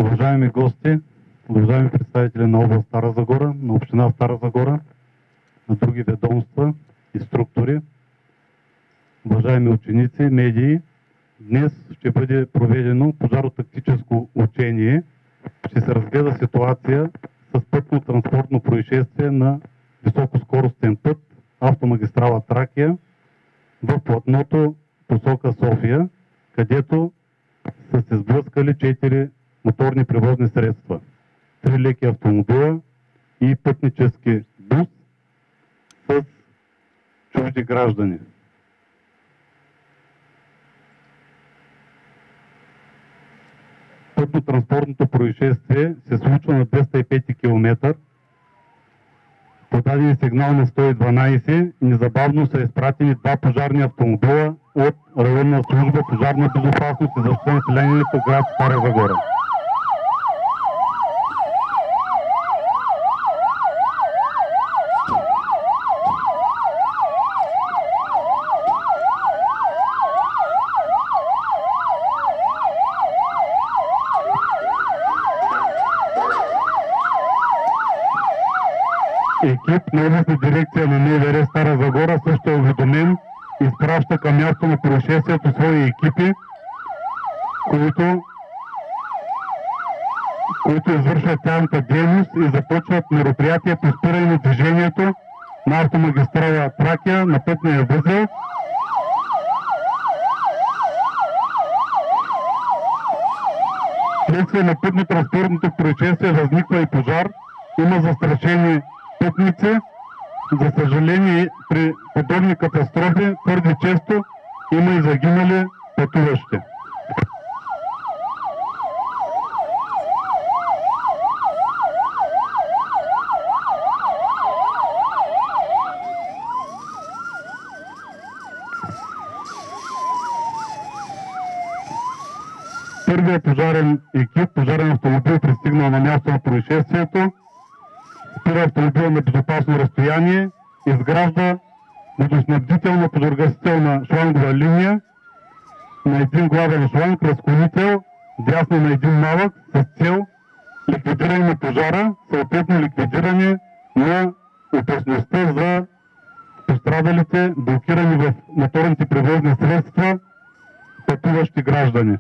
Уважаеми гости, уважаеми представители на област Стара Загора, на община Стара Загора, на други ведомства и структури, уважаеми ученици, медии, днес ще бъде проведено пожаротактическо учение. Ще се разгледа ситуация с пътно-транспортно происшествие на високоскоростен път автомагистрала Тракия в платното посока София, където са се сблъскали 4 моторни превозни средства, 3 леки автомобила и пътнически бус с чужди граждани. Пътно-транспортното происшествие се случва на 205 км. Подаден сигнал на 112 и незабавно са изпратени 2 пожарни автомобила от районна служба пожарна безопасност и защита на населението град Стара Загора. Екип на областна дирекция на МВР Стара Загора също е уведомен и изпраща към място на происшествието свои екипи, които извършват тяхната дейност и започват мероприятия по спиране на движението на автомагистрала Тракия на пътния възел. Вследствие на пътно-транспортното происшествие възниква и пожар, има застрашени пътници. За съжаление, при подобни катастрофи твърде често има и загинали пътуващи. Първият пожарен екип, пожарен автомобил, пристигнал на място на происшествието, спира автомобил на безопасно разстояние, изгражда водоснабдителна пожарогасителна шлангова линия на един главен шланг, разклонител, дясно на един малък, с цел ликвидиране на пожара, съответно ликвидиране на опасността за пострадалите, блокирани в моторните превозни средства, пътуващи граждани.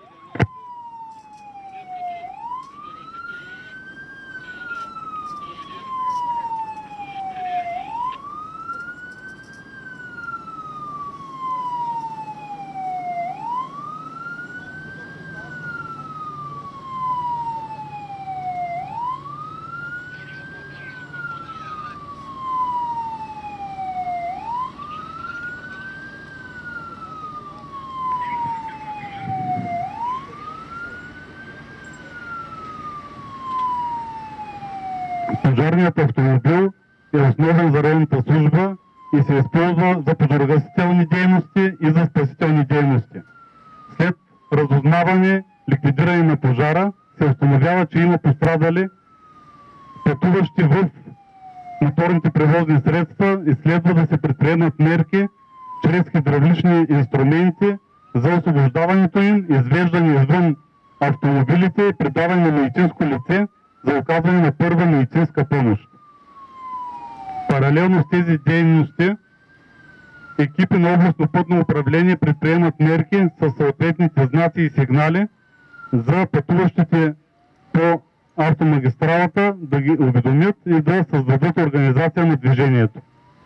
Пожарният автомобил е основен за районната служба и се използва за пожарогасителни дейности и за спасителни дейности. След разузнаване, ликвидиране на пожара, се установява, че има пострадали пътуващи в моторните превозни средства и следва да се предприемат мерки чрез хидравлични инструменти за освобождаването им, извеждане извън автомобилите и предаване на медицинско лице за оказване на първа медицинска помощ. Паралелно с тези дейности, екипи на областно пътно управление предприемат мерки със съответните знаци и сигнали за пътуващите по автомагистралата, да ги уведомят и да създадат организация на движението.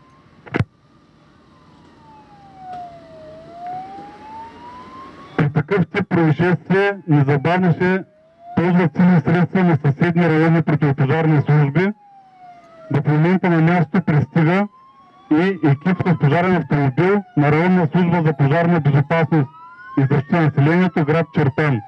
При такъв тип происшествие незабавно се ползват силни средства на съседни районни противопожарни служби. В момента на място пристига и екип с пожарен автомобил на районна служба за пожарна безопасност и защита на населението град Чирпан.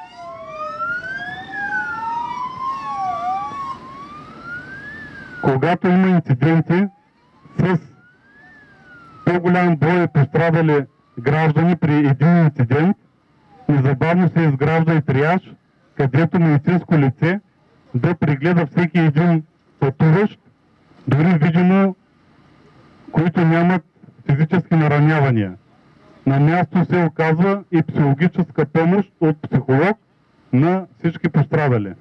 Когато има инциденти с по-голям брой пострадали граждани при един инцидент, незабавно се изгражда и триаж, където медицинско лице да прегледа всеки един пътуващ, дори видимо, които нямат физически наранявания. На място се оказва и психологическа помощ от психолог на всички пострадали.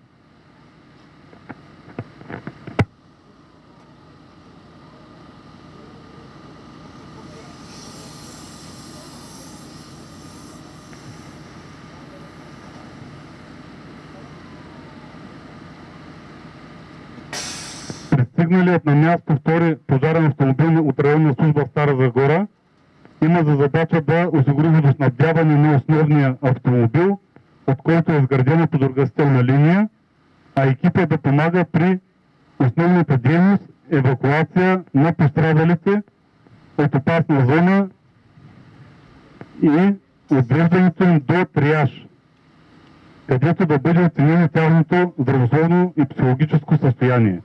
Пристигналият на място втори пожарен автомобил от районна служба в Стара Загора има за задача да осигури водоснабдяване на основния автомобил, от който е изградена подоргастителна линия, а екипът да помага при основната дейност евакуация на пострадалите от опасна зона и отвеждането им до триаж, където да бъде оценено тяхното здравословно и психологическо състояние.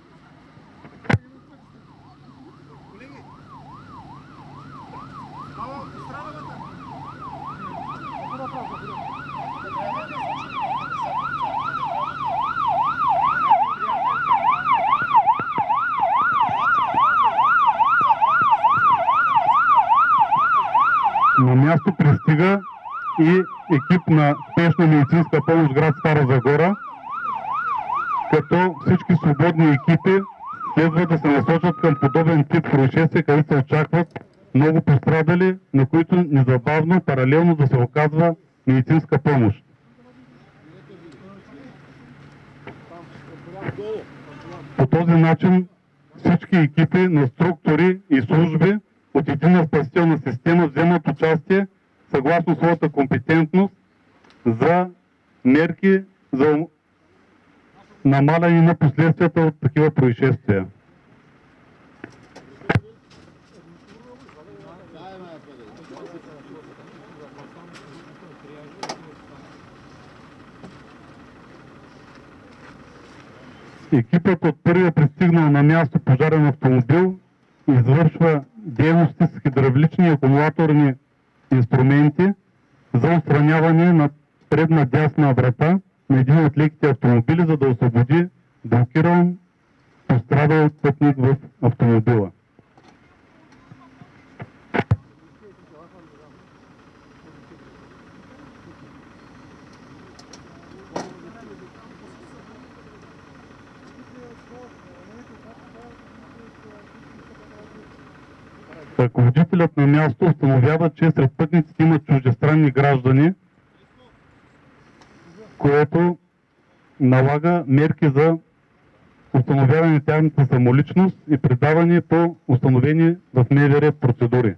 На място пристига и екип на спешна медицинска помощ град Стара Загора, като всички свободни екипи следва да се насочат към подобен тип происшествия, където се очакват много пострадали, на които незабавно, паралелно да се оказва медицинска помощ. По този начин всички екипи на структури и служби от единна спасителна система вземат участие съгласно своята компетентност за мерки за намаляне на последствията от такива происшествия. Екипът от първия пристигнал на място пожарен автомобил извършва дейности с хидравлични и акумулаторни инструменти за отстраняване на предна дясна врата на един от леките автомобили, за да освободи блокиран пострадал пътник в автомобила. Ръководителят на място установява, че сред пътниците има чуждестранни граждани, което налага мерки за установяване на тяхната самоличност и предаване по установени в МВР процедури.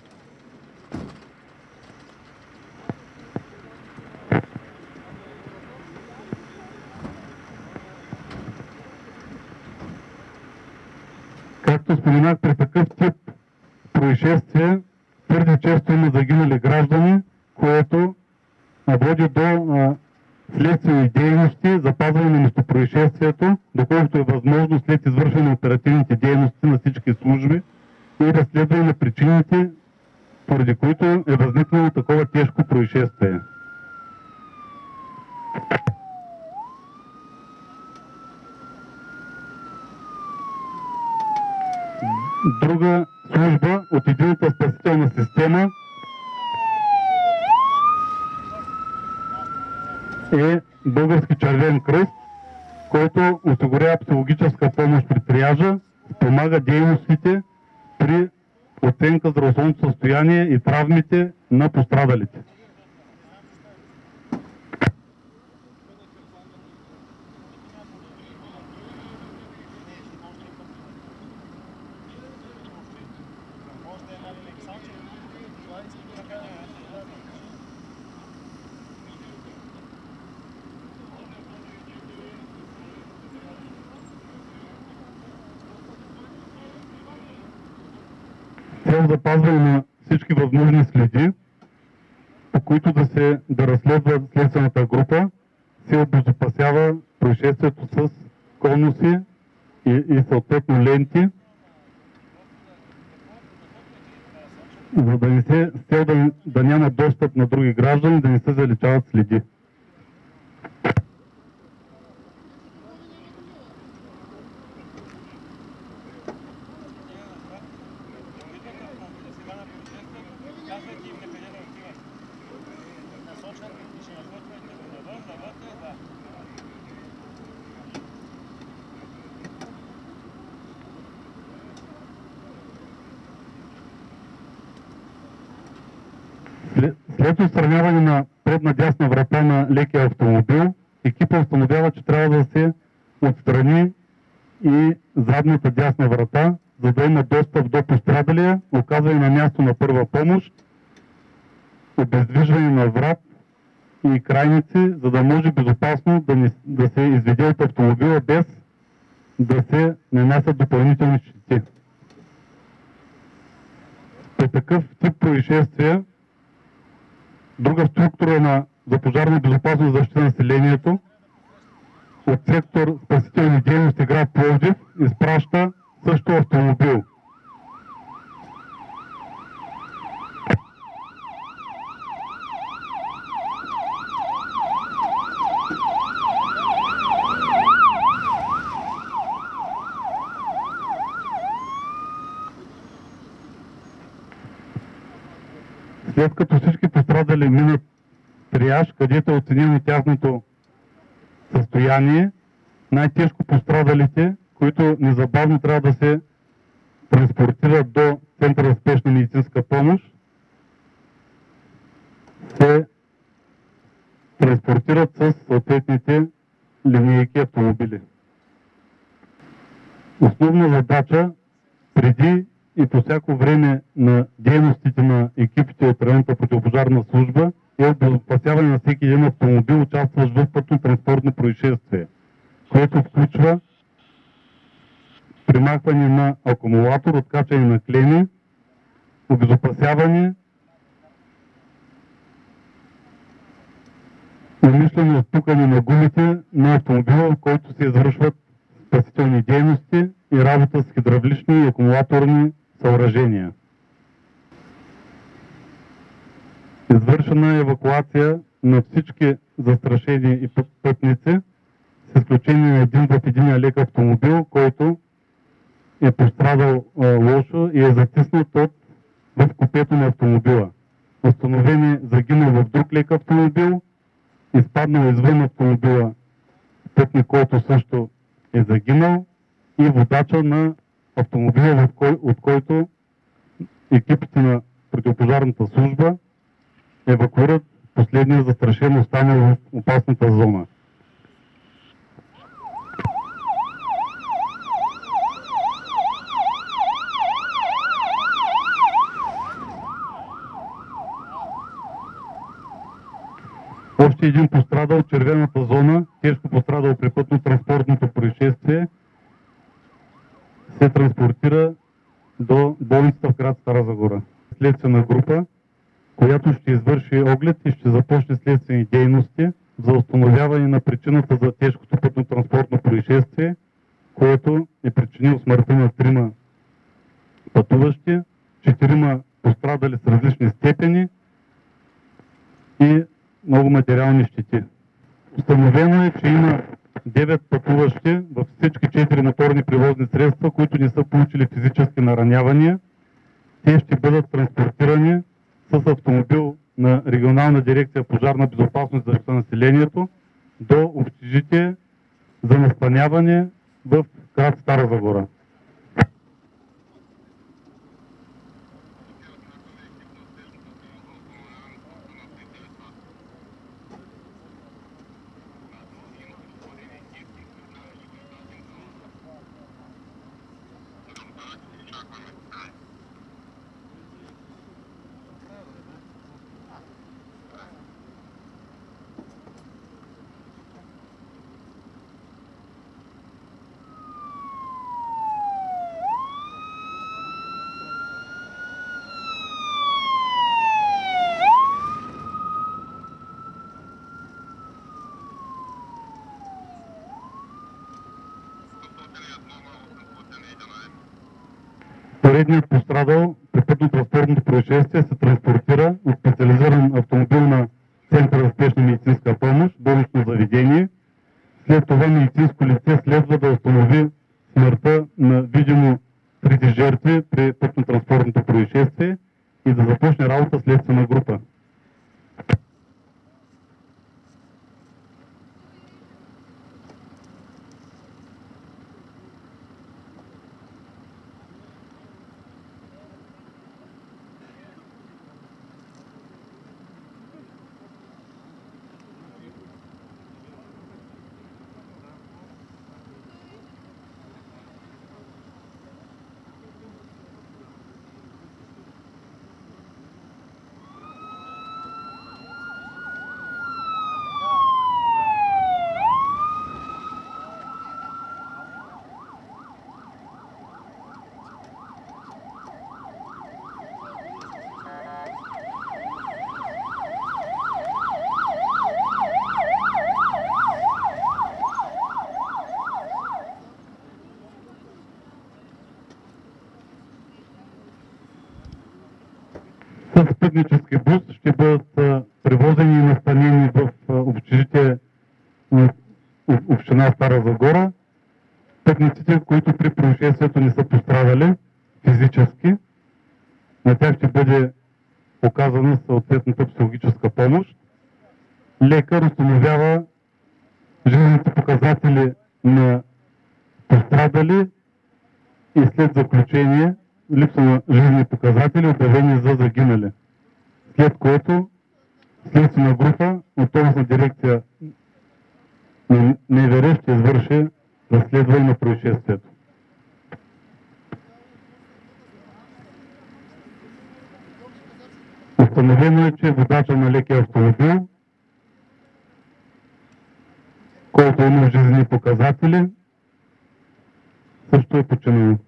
Както споменах, при такъв тип происшествия твърде често има загинали граждани, което води до следствени дейности, запазване на местопроизшествието, доколкото е възможно след извършване на оперативните дейности на всички служби и разследване на причините, поради които е възникнало такова тежко происшествие. Друга служба от единната спасителна система е Български червен кръст, който осигурява психологическа помощ при триажа, помага дейностите при оценка здравословното състояние и травмите на пострадалите. Цел запазване на всички възможни следи, по които да разследва следствената група, се обезопасява происшествието с конуси и съответно ленти, за да не се, с цел да няма достъп на други граждани, да не се заличават следи. След отстраняване на предна дясна врата на лекия автомобил, екипа установява, че трябва да се отстрани и задната дясна врата, за да има достъп до пострадалия, оказване на място на първа помощ, обездвижване на врат и крайници, за да може безопасно да се изведе от автомобила без да се нанасят допълнителни щети. При такъв тип происшествия, друга структура за пожарна безопасност и защита на населението от сектор спасителни дейности град Пловдив изпраща също автомобил. След като всички пострадали минат триаж, където е оценено тяхното състояние, най-тежко пострадалите, които незабавно трябва да се транспортират до Центъра за спешна медицинска помощ, се транспортират с съответните линейки автомобили. Основна задача преди и по всяко време на дейностите на екипите от районната противопожарна служба е обезопасяване на всеки един автомобил, участващ в пътно-транспортно происшествие, което включва примахване на акумулатор, откачане на клеми, обезопасяване, умишлено отпукане на гумите на автомобила, в който се извършват спасителни дейности и работа с хидравлични и акумулаторни съоръжения. Извършена е евакуация на всички застрашени и пътници, с изключение на един лек автомобил, който е пострадал лошо и е затиснат в купето на автомобила. Установен е загинал в друг лек автомобил, изпаднал извън автомобила пътник, който също е загинал, и водача на автомобила, от който екипите на противопожарната служба евакуират последния застрашен, останал в опасната зона. Още един пострадал в червената зона, тежко пострадал при пътно-транспортното происшествие, се транспортира до болницата в град Стара Загора. Следствена група, която ще извърши оглед и ще започне следствени дейности за установяване на причината за тежкото пътно-транспортно происшествие, което е причинило смъртта на 3 пътуващи, 4 пострадали с различни степени и много материални щети. Установено е, че има 9 пътуващи във всички 4 моторни превозни средства, които не са получили физически наранявания. Те ще бъдат транспортирани с автомобил на Регионална дирекция пожарна безопасност и защита на населението до общежитие за настаняване в град Стара Загора. Поредният пострадал при пътно-транспортното происшествие се транспортира от специализиран автомобил на Центъра за спешна медицинска помощ, болнично заведение. След това медицинско лице следва да установи смъртта на видимо 3 жертви при пътно-транспортното происшествие и да започне работа следствена група. пътнически бус ще бъдат превозени и настанени в общежитие на община Стара Загора. Пътниците, които при происшествието не са пострадали физически, на тях ще бъде оказана съответната психологическа помощ. Лекар установява жизнените показатели на пострадали и след заключение липса на жизнени показатели, обявени за загинали. След което следствена група от областна дирекция на МВР ще извърши разследване на происшествието. Установено е, че водача на лекия автомобил, който има жизнени показатели, също е починал.